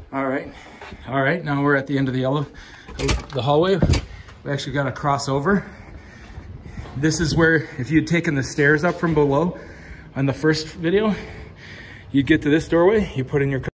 All right, now we're at the end of the hallway. We actually got to cross over. This is where, if you'd taken the stairs up from below on the first video, you'd get to this doorway, you put in your